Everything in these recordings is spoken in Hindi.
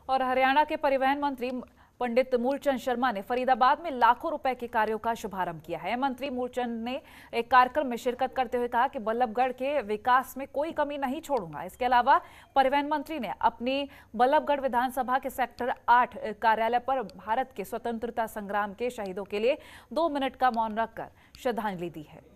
और हरियाणा के परिवहन मंत्री पंडित मूलचंद शर्मा ने फरीदाबाद में लाखों रुपए के कार्यों का शुभारंभ किया है। मंत्री मूलचंद ने एक कार्यक्रम में शिरकत करते हुए कहा कि बल्लभगढ़ के विकास में कोई कमी नहीं छोड़ूंगा। इसके अलावा परिवहन मंत्री ने अपनी बल्लभगढ़ विधानसभा के सेक्टर 8 कार्यालय पर भारत के स्वतंत्रता संग्राम के शहीदों के लिए 2 मिनट का मौन रखकर श्रद्धांजलि दी है।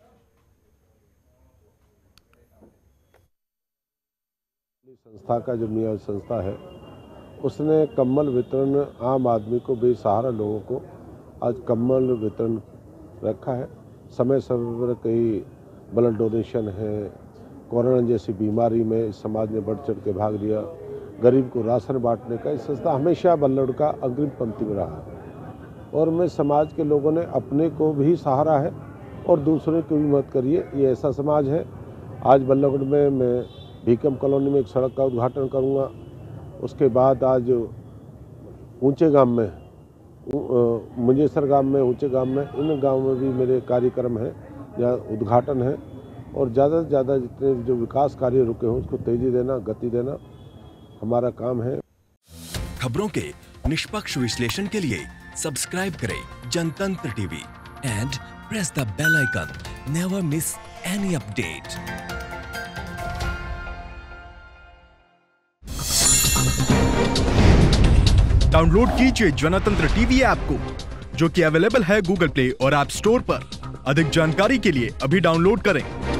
संस्था का जो नियोजित संस्था है उसने कम्बल वितरण आम आदमी को, बेसहारा लोगों को आज कम्बल वितरण रखा है। समय समय पर कई ब्लड डोनेशन है, कोरोना जैसी बीमारी में समाज ने बढ़ चढ़ के भाग लिया, गरीब को राशन बांटने का इस संस्था हमेशा बल्लभगढ़ का अग्रिम पंक्ति में रहा है। और मैं समाज के लोगों ने अपने को भी सहारा है और दूसरे को भी मदद करिए, ये ऐसा समाज है। आज बल्लभगढ़ में मैं भीकम कॉलोनी में एक सड़क का उद्घाटन करूंगा। उसके बाद आज ऊंचे गांव में, मुंजेसर गांव में, ऊंचे गांव में, इन गांव में भी मेरे कार्यक्रम हैं या उद्घाटन है। और ज़्यादा से ज़्यादा जितने जो विकास कार्य रुके हों उसको तेजी देना, गति देना हमारा काम है। खबरों के निष्पक्ष विश्लेषण के लिए सब्सक्राइब करें Jantantra TV and press the bell icon. Never miss any update. Download कीजिए जनतंत्र टीवी ऐप को, जो कि अवेलेबल है गूगल प्ले और ऐप स्टोर पर। अधिक जानकारी के लिए अभी डाउनलोड करें।